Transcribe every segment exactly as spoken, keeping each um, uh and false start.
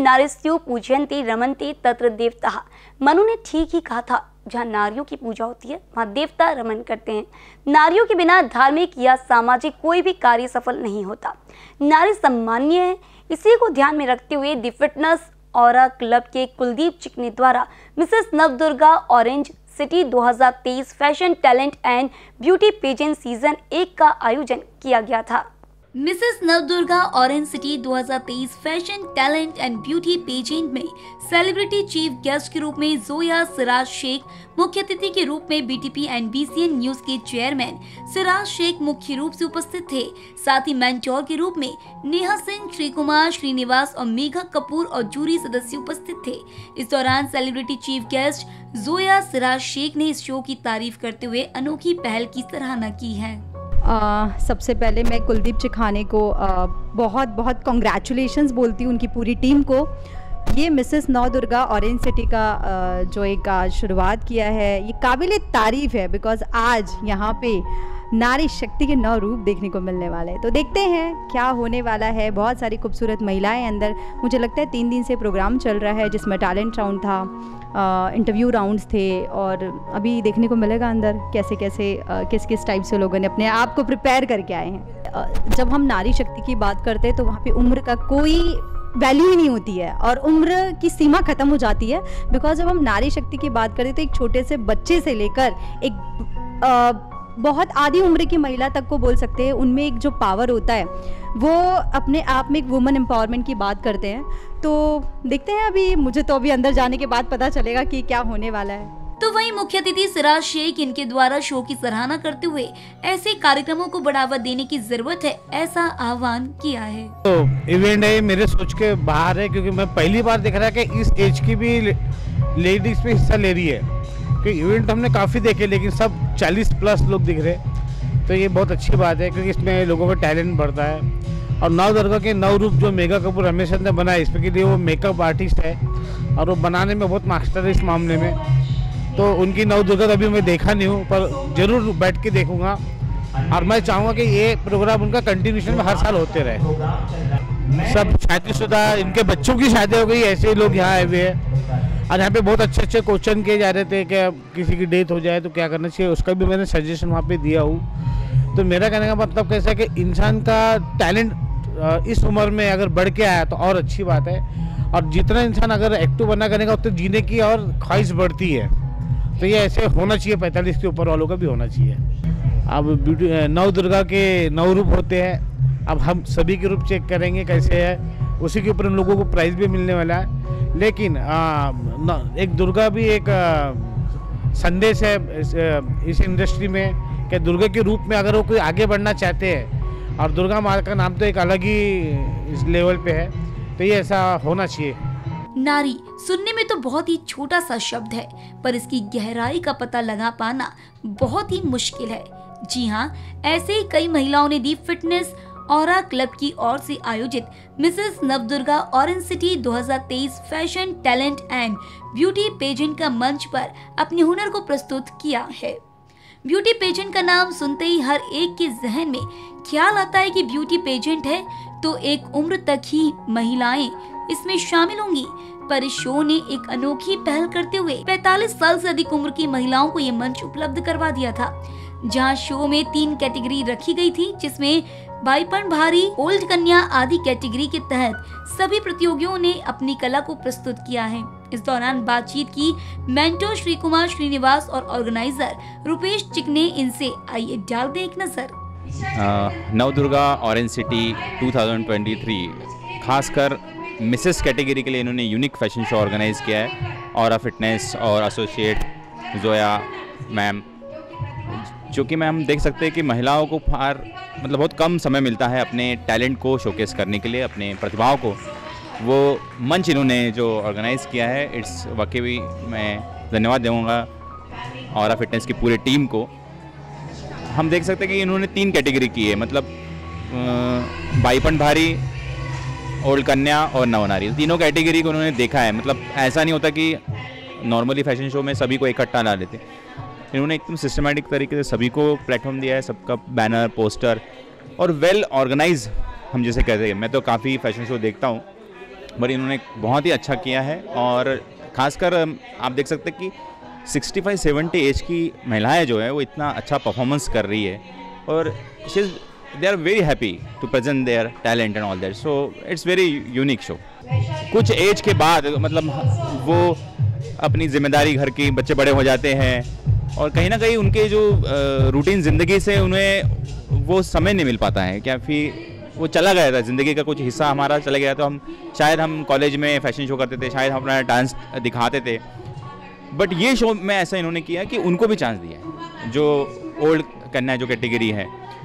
नारीस्यु पूजयन्ति रमन्ति तत्र देवता। मनु ने ठीक ही कहा था, जहाँ नारियों की पूजा होती है वहाँ देवता रमन करते हैं। नारियों के बिना धार्मिक या सामाजिक कोई भी कार्य सफल नहीं होता। नारी सम्मान्य है। इसी को ध्यान में रखते हुए द फिटनेस ऑरा क्लब के कुलदीप चिकने द्वारा मिसेस नवदुर्गा ऑरेंज सिटी दो हज़ार तेईस fashion talent and beauty pageant season एक का आयोजन किया गया था। मिसेस नवदुर्गा ऑरेंज सिटी दो हज़ार तेईस fashion talent and beauty pageant में सेलिब्रिटी चीफ गेस्ट के रूप में जोया सिराज शेख, मुख्य अतिथि के रूप में बीटीपी एंड बीसीएन न्यूज के चेयरमैन सिराज शेख मुख्य रूप से उपस्थित थे। साथ ही मेंटोर के रूप में नेहा सिंह, श्री कुमार श्रीनिवास और मेघा कपूर और जूरी सदस्य उपस्थित थे। इस दौरान celebrity chief guest Zoya Siraj Shaikh ने इस शो की तारीफ करते हुए अनोखी पहल की सराहना की है। Uh, सबसे पहले मैं कुलदीप चिखाने को uh, बहुत बहुत कॉन्ग्रेचुलेशंस बोलती हूँ उनकी पूरी टीम को। ये मिसेस नवदुर्गा ऑरेंज सिटी का uh, जो एक आज शुरुआत किया है, ये काबिल तारीफ़ है, बिकॉज़ आज यहाँ पे नारी शक्ति के नौ रूप देखने को मिलने वाले हैं। तो देखते हैं क्या होने वाला है। बहुत सारी खूबसूरत महिलाएं अंदर, मुझे लगता है तीन दिन से प्रोग्राम चल रहा है जिसमें टैलेंट राउंड था, इंटरव्यू राउंड्स थे, और अभी देखने को मिलेगा अंदर कैसे कैसे आ, किस किस टाइप से लोगों ने अपने आप को प्रिपेयर करके आए हैं। आ, जब हम नारी शक्ति की बात करते हैं तो वहाँ पे उम्र का कोई वैल्यू ही नहीं होती है और उम्र की सीमा ख़त्म हो जाती है। बिकॉज जब हम नारी शक्ति की बात करें तो एक छोटे से बच्चे से लेकर एक आ, बहुत आधी उम्र की महिला तक को बोल सकते हैं, उनमें एक जो पावर होता है वो अपने आप में एक वुमेन एम्पावरमेंट की बात करते हैं। तो देखते हैं, अभी मुझे तो अभी अंदर जाने के बाद पता चलेगा कि क्या होने वाला है। तो वहीं मुख्य अतिथि सिराज शेख इनके द्वारा शो की सराहना करते हुए ऐसे कार्यक्रमों को बढ़ावा देने की जरूरत है, ऐसा आह्वान किया है। तो इवेंट है मेरे सोच के बाहर है, क्योंकि मैं पहली बार देख रहा कि इस एज की भी लेडीज पे हिस्सा ले रही है। कि इवेंट हमने काफ़ी देखे लेकिन सब चालीस प्लस लोग दिख रहे, तो ये बहुत अच्छी बात है क्योंकि इसमें लोगों का टैलेंट बढ़ता है। और नवदुर्गा के नौ रूप जो मेघा कपूर हमेशा ने बनाए, इसके लिए वो मेकअप आर्टिस्ट है और वो बनाने में बहुत मास्टर है इस मामले में। तो उनकी नवदुर्गा तो अभी मैं देखा नहीं हूँ, पर ज़रूर बैठ के देखूँगा और मैं चाहूँगा कि ये प्रोग्राम उनका कंटिन्यूशन में हर साल होते रहे। सब शादीशुदा, इनके बच्चों की शादी हो गई, ऐसे लोग यहाँ आए हुए हैं और यहाँ पे बहुत अच्छे अच्छे क्वेश्चन किए जा रहे थे कि किसी की डेथ हो जाए तो क्या करना चाहिए, उसका भी मैंने सजेशन वहाँ पे दिया हूँ। तो मेरा कहने का मतलब कैसा है कि इंसान का टैलेंट इस उम्र में अगर बढ़ के आया तो और अच्छी बात है, और जितना इंसान अगर एक्टिव बना करेगा उतना जीने की और ख्वाहिश बढ़ती है। तो ये ऐसे होना चाहिए, पैंतालीस के ऊपर वालों का भी होना चाहिए। अब ब्यूटी नवदुर्गा के नौ रूप होते हैं, अब हम सभी के रूप चेक करेंगे कैसे है, उसी के ऊपर उन लोगों को प्राइज़ भी मिलने वाला है। लेकिन आ, न, एक दुर्गा भी एक आ, संदेश है इस, इस इंडस्ट्री में कि दुर्गा के रूप में अगर वो कोई आगे बढ़ना चाहते हैं, और दुर्गा माँ का नाम तो एक अलग ही इस लेवल पे है, तो ये ऐसा होना चाहिए। नारी सुनने में तो बहुत ही छोटा सा शब्द है, पर इसकी गहराई का पता लगा पाना बहुत ही मुश्किल है। जी हाँ, ऐसे ही कई महिलाओं ने दी फिटनेस ऑरा क्लब की ओर से आयोजित मिसेस नवदुर्गा ऑरेंज सिटी दो हज़ार तेईस fashion talent and beauty pageant का मंच पर अपने हुनर को प्रस्तुत किया है। ब्यूटी पेजेंट का नाम सुनते ही हर एक के जहन में ख्याल आता है कि ब्यूटी पेजेंट है तो एक उम्र तक ही महिलाएं इसमें शामिल होंगी, पर इस शो ने एक अनोखी पहल करते हुए पैंतालीस साल से अधिक उम्र की महिलाओं को ये मंच उपलब्ध करवा दिया था, जहां शो में तीन कैटेगरी रखी गई थी, जिसमें बाईपन भारी, ओल्ड कन्या आदि कैटेगरी के तहत सभी प्रतियोगियों ने अपनी कला को प्रस्तुत किया है। इस दौरान बातचीत की मेंटोर श्री कुमार श्रीनिवास और ऑर्गेनाइजर रुपेश चिकने इनसे। आइए डालते हैं एक नजर। नवदुर्गा ऑरेंज सिटी दो हज़ार तेईस खासकर मिसेस कैटेगरी के लिए इन्होंने यूनिक फैशन शो ऑर्गेनाइज किया है, और फिटनेस और एसोसिएट जोया मैम, जो कि मैम देख सकते हैं कि महिलाओं को फार मतलब बहुत कम समय मिलता है अपने टैलेंट को शोकेस करने के लिए, अपने प्रतिभाओं को। वो मंच इन्होंने जो ऑर्गेनाइज़ किया है, इट्स वाकई मैं धन्यवाद दूँगा और फिटनेस की पूरी टीम को। हम देख सकते हैं कि इन्होंने तीन कैटेगरी की है, मतलब बाईपन भारी, ओल्ड कन्या और नवनारी, तीनों कैटेगरी को उन्होंने देखा है। मतलब ऐसा नहीं होता कि नॉर्मली फैशन शो में सभी को इकट्ठा ला लेते, इन्होंने एकदम सिस्टमेटिक तरीके से सभी को प्लेटफॉर्म दिया है, सबका बैनर, पोस्टर और वेल ऑर्गेनाइज हम जैसे कहते हैं। मैं तो काफ़ी फैशन शो देखता हूँ, बट इन्होंने बहुत ही अच्छा किया है। और ख़ासकर आप देख सकते हैं कि सिक्सटी फाइव सेवेंटी एज की महिलाएं जो है वो इतना अच्छा परफॉर्मेंस कर रही है और she they are very happy to present their talent and all that, so it's very unique show. कुछ एज के बाद मतलब वो अपनी जिम्मेदारी, घर की बच्चे बड़े हो जाते हैं और कहीं ना कहीं उनके जो रूटीन ज़िंदगी से उन्हें वो समय नहीं मिल पाता है, क्या फिर वो चला गया था, ज़िंदगी का कुछ हिस्सा हमारा चला गया। तो हम शायद हम कॉलेज में फैशन शो करते थे, शायद हम अपना डांस दिखाते थे, बट ये शो में ऐसा इन्होंने किया कि उनको भी चांस दिया है। जो ओल्ड कन्या जो कैटेगरी है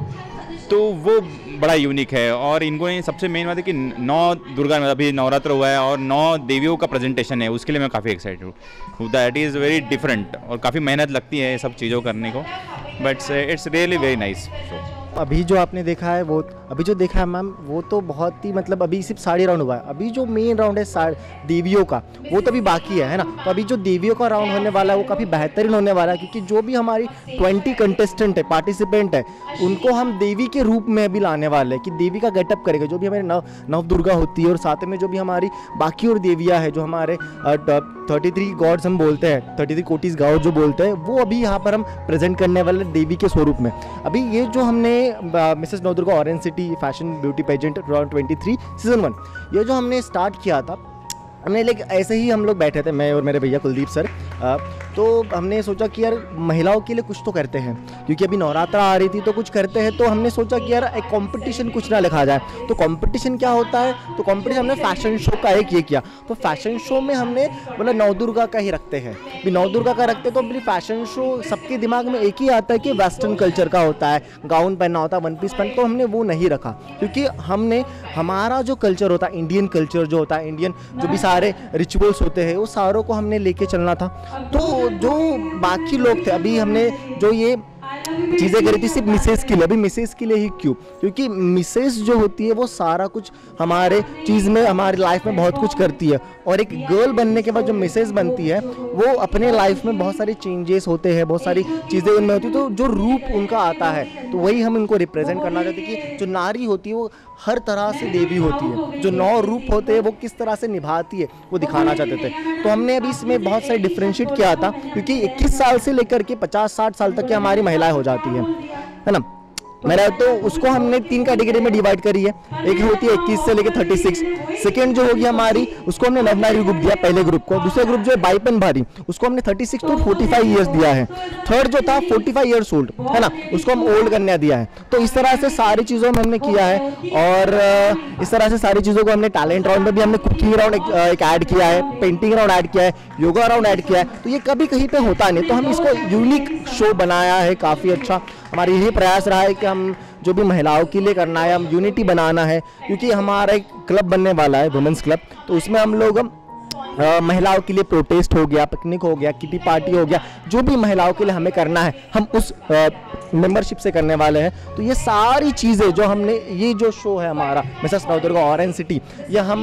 तो वो बड़ा यूनिक है। और इनको सबसे मेन बात है कि नौ दुर्गा में अभी नवरात्र हुआ है और नौ देवियों का प्रेजेंटेशन है, उसके लिए मैं काफ़ी एक्साइटेड हूँ। दैट इज़ वेरी डिफरेंट और काफ़ी मेहनत लगती है ये सब चीज़ों करने को, but it's really very nice show. अभी जो आपने देखा है वो अभी जो देखा है मैम वो तो बहुत ही मतलब अभी सिर्फ साढ़े राउंड हुआ है। अभी जो मेन राउंड है देवियों का वो तो अभी बाकी है है ना। तो अभी जो देवियों का राउंड होने वाला है वो काफ़ी बेहतरीन होने वाला है, क्योंकि जो भी हमारी ट्वेंटी कंटेस्टेंट है, पार्टिसिपेंट है, उनको हम देवी के रूप में अभी लाने वाले हैं कि देवी का गेटअप करेगा। जो भी हमारी नव नव दुर्गा होती है और साथ में जो भी हमारी बाकी और देवियाँ हैं, जो हमारे थर्टी थ्री गॉड्स हम बोलते हैं, थर्टी थ्री कोटीज गॉड जो बोलते हैं, वो अभी यहाँ पर हम प्रेजेंट करने वाले देवी के स्वरूप में। अभी ये जो हमने Mrs Nau Durga orange city fashion beauty pageant twenty three season one, ये जो हमने स्टार्ट किया था, हमने लेकिन ऐसे ही हम लोग बैठे थे, मैं और मेरे भैया कुलदीप सर, आ, तो हमने सोचा कि यार महिलाओं के लिए कुछ तो करते हैं, क्योंकि अभी नवरात्रा आ रही थी तो कुछ करते हैं। तो हमने सोचा कि यार एक कंपटीशन कुछ ना लिखा जाए। तो कंपटीशन क्या होता है, तो कंपटीशन हमने फैशन शो का एक ये किया। तो फैशन शो में हमने मतलब नौ दुर्गा का ही रखते हैं, भी नौ दुर्गा का रखते तो अभी फैशन शो सबके दिमाग में एक ही आता है कि वेस्टर्न कल्चर का होता है, गाउन पहनना होता है, वन पीस पहन, तो हमने वो नहीं रखा, क्योंकि हमने हमारा जो कल्चर होता है, इंडियन कल्चर जो होता है, इंडियन जो भी सारे रिचुअल्स होते हैं, वो सारों को हमने लेके चलना था। तो जो बाकी लोग थे, अभी हमने जो ये चीज़ें करी थी सिर्फ मिसेस के लिए। अभी मिसेस के लिए ही क्यों, क्योंकि मिसेस जो होती है वो सारा कुछ हमारे चीज़ में, हमारी लाइफ में बहुत कुछ करती है, और एक गर्ल बनने के बाद जो मिसेस बनती है वो अपने लाइफ में बहुत सारे चेंजेस होते हैं, बहुत सारी चीज़ें उनमें होती है, तो जो रूप उनका आता है तो वही हम इनको रिप्रेजेंट करना चाहते हैं कि जो नारी होती है वो हर तरह से देवी होती है, जो नौ रूप होते हैं वो किस तरह से निभाती है वो दिखाना चाहते थे। तो हमने अभी इसमें बहुत सारे डिफ्रेंशिएट किया था, क्योंकि इक्कीस साल से लेकर के पचास साठ साल तक की हमारी महिलाएं हो जाती हैं, है ना। मेरा तो उसको हमने तीन कैटेगरी में डिवाइड करी है। एक होती है इक्कीस से लेकर थर्टी सिक्स, सेकेंड जो होगी हमारी उसको हमने नवनारी ग्रुप दिया पहले ग्रुप को, दूसरा ग्रुप जो है बाईपन भारी उसको हमने thirty six to forty five years दिया है, थर्ड जो था फोर्टी फाइव ईयर्स ओल्ड, है ना, उसको हम ओल्ड कन्या दिया है। तो इस तरह से सारी चीज़ों में हमने किया है, और इस तरह से सारी चीज़ों को हमने टैलेंट राउंड में भी हमने कुकिंग राउंड एक ऐड किया है, पेंटिंग राउंड ऐड किया है, योगा राउंड ऐड किया है। तो ये कभी कहीं पे होता नहीं, तो हम इसको यूनिक शो बनाया है, काफ़ी अच्छा हमारा यही प्रयास रहा है कि हम जो भी महिलाओं के लिए करना है, हम यूनिटी बनाना है, क्योंकि हमारा एक क्लब बनने वाला है वुमेंस क्लब, तो उसमें हम लोग हम आ, महिलाओं के लिए प्रोटेस्ट हो गया, पिकनिक हो गया, किटी पार्टी हो गया, जो भी महिलाओं के लिए हमें करना है हम उस मेंबरशिप से करने वाले हैं। तो ये सारी चीज़ें जो हमने, ये जो शो है हमारा Mrs Nau Durga orange city, ये हम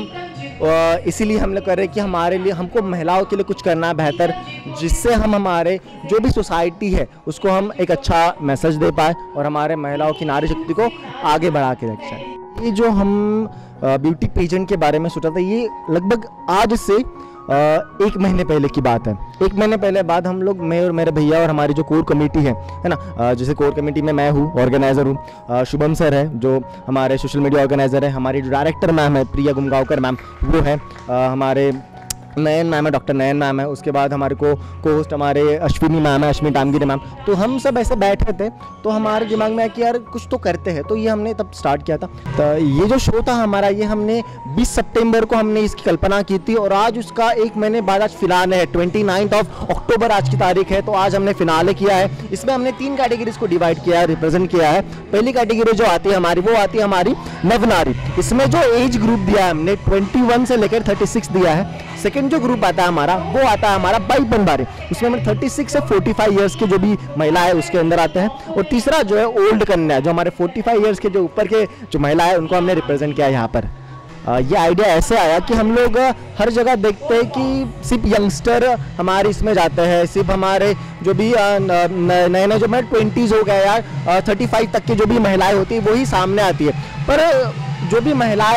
इसीलिए हम लोग कर रहे हैं कि हमारे लिए, हमको महिलाओं के लिए कुछ करना है बेहतर, जिससे हम हमारे जो भी सोसाइटी है उसको हम एक अच्छा मैसेज दे पाए और हमारे महिलाओं की नारी शक्ति को आगे बढ़ा के रख जाए। ये जो हम ब्यूटी पेजेंट के बारे में सोचा था, ये लगभग आज से एक महीने पहले की बात है। एक महीने पहले बाद हम लोग, मैं और मेरे भैया और हमारी जो कोर कमेटी है है ना, जैसे कोर कमेटी में मैं हूँ, ऑर्गेनाइज़र हूँ, शुभम सर है जो हमारे सोशल मीडिया ऑर्गेनाइज़र है, हमारी जो डायरेक्टर मैम है प्रिया गुमगांवकर मैम वो है, हमारे नयन मैम है, डॉक्टर नयन मैम है, उसके बाद हमारे को को होस्ट हमारे अश्विनी मैम है, अश्विनी टामगिरी मैम। तो हम सब ऐसे बैठे थे तो हमारे दिमाग में आया कि यार कुछ तो करते हैं, तो ये हमने तब स्टार्ट किया था। तो ये जो शो था हमारा, ये हमने बीस सितंबर को हमने इसकी कल्पना की थी, और आज उसका एक महीने बाद आज फिनाले है, ट्वेंटी नाइन्थ ऑफ अक्टूबर आज की तारीख है। तो आज हमने फिनाले किया है। इसमें हमने तीन कैटेगरीज को डिवाइड किया है, रिप्रेजेंट किया है। पहली कैटेगरी जो आती है हमारी, वो आती है हमारी नवनारी। इसमें जो एज ग्रुप दिया है हमने ट्वेंटी वन से लेकर थर्टी सिक्स दिया है। सेकंड जो ग्रुप आता है हमारा, वो आता है हमारा बाईपन बारी, उसमें हमने थर्टी सिक्स से फोर्टी फाइव इयर्स के जो भी महिला है उसके अंदर आते हैं। और तीसरा जो है ओल्ड कन्या, जो हमारे फोर्टी फाइव इयर्स के जो ऊपर के जो महिला है उनको हमने रिप्रेजेंट किया यहाँ पर। आ, ये आइडिया ऐसे आया कि हम लोग हर जगह देखते हैं कि सिर्फ यंगस्टर हमारे इसमें जाते हैं, सिर्फ हमारे जो भी नए नए जो मैं ट्वेंटीज़ हो गए या थर्टी फाइव तक की जो भी महिलाएं होती है वही सामने आती है, पर जो भी महिलाएं हैं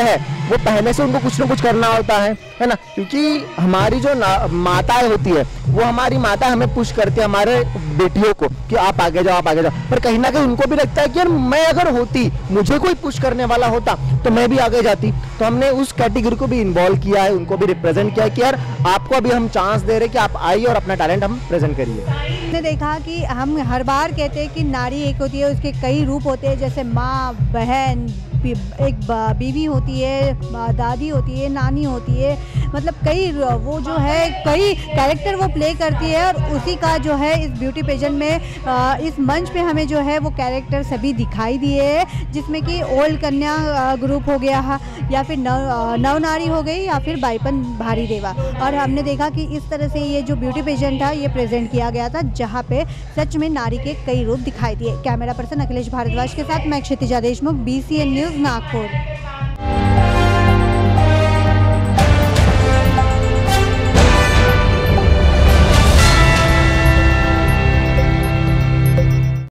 वो पहले से उनको कुछ ना कुछ करना होता है है ना, क्योंकि हमारी जो माताएं होती है वो हमारी माता हमें पुश करती है हमारे बेटियों को कि आप आगे जाओ आप आगे जाओ, पर कहीं ना कहीं उनको भी लगता है कि यार मैं अगर होती, मुझे कोई पुश करने वाला होता तो मैं भी आगे जाती। तो हमने उस कैटेगरी को भी इन्वॉल्व किया है, उनको भी रिप्रेजेंट किया है कि यार आपको अभी हम चांस दे रहे हैं कि आप आइए और अपना टैलेंट हम प्रेजेंट करिए। हमने देखा कि हम हर बार कहते हैं कि नारी एक होती है, उसके कई रूप होते हैं, जैसे माँ, बहन, एक बीवी होती है, दादी होती है, नानी होती है, मतलब कई वो जो है कई कैरेक्टर वो प्ले करती है। और उसी का जो है इस ब्यूटी पेजेंट में इस मंच पे हमें जो है वो कैरेक्टर सभी दिखाई दिए हैं, जिसमें कि ओल्ड कन्या ग्रुप हो गया या फिर नव नव नारी हो गई या फिर बाईपन भारी देवा। और हमने देखा कि इस तरह से ये जो ब्यूटी पेजेंट था ये प्रेजेंट किया गया था, जहाँ पे सच में नारी के कई रूप दिखाई दिए। कैमरा पर्सन अखिलेश भारद्वाज के साथ मैं Kshitija Deshmukh, B C N news Nagpur.